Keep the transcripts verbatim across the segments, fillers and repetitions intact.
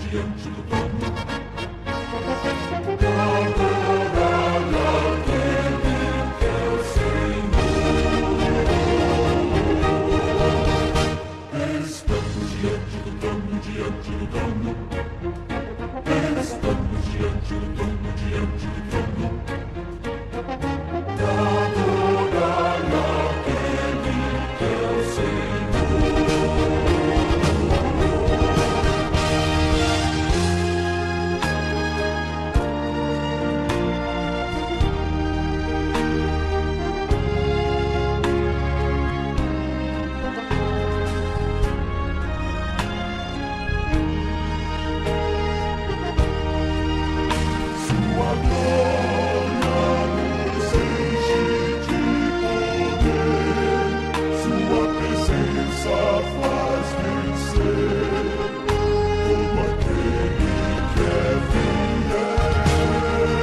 diante do trono, adorar aquele que é o Senhor. Estamos diante do trono, diante do trono. Estamos diante do trono, diante do trono. Adorar aquele que é o Senhor. Sua glória nos enche de poder, sua presença faz vencer todo aquele que é fiel.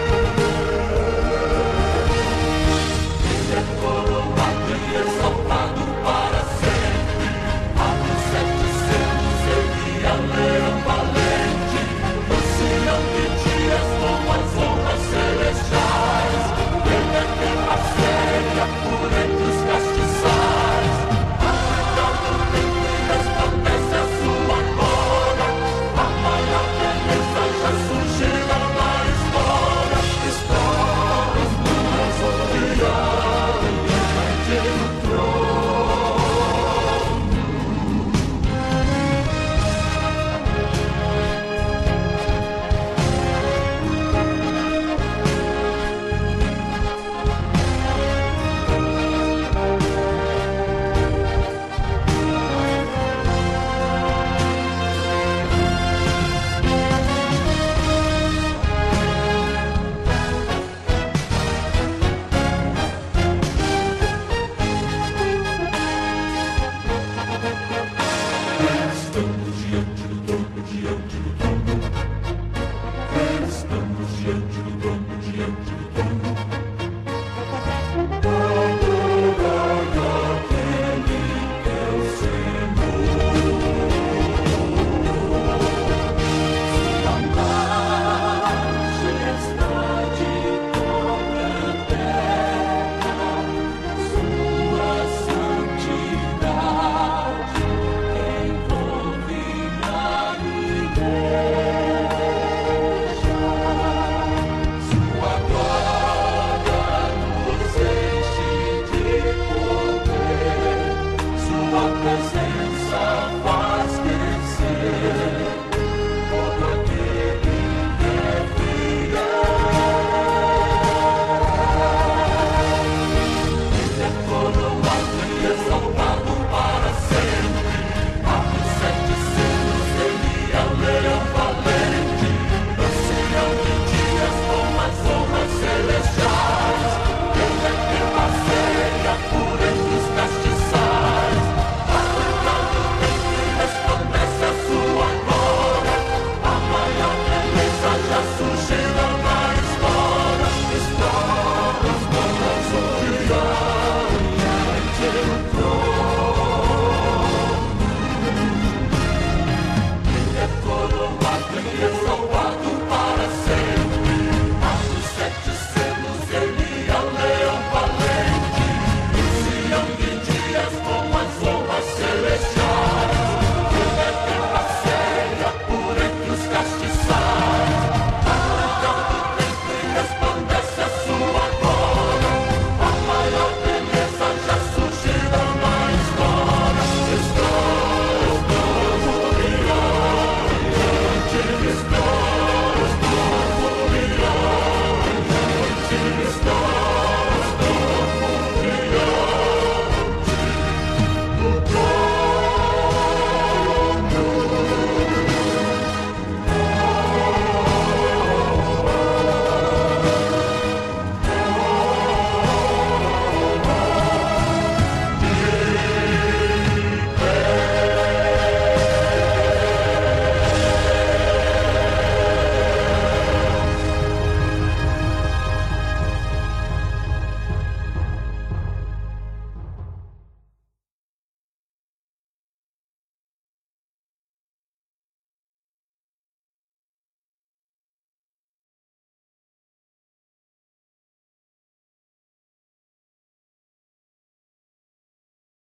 Ele é coroado e exaltado para sempre. Abre os sete selos, ele é leão valente, ancião de dias com as honras celestiais. Ele é guerra séria por entre os castiçais. Aplicado no tempo e resplandece a sua glória. A maior beleza já surgirá na história. Estamos nos olhando diante do trono. Estamos diante do trono, diante do trono. Estamos diante do trono, diante do trono.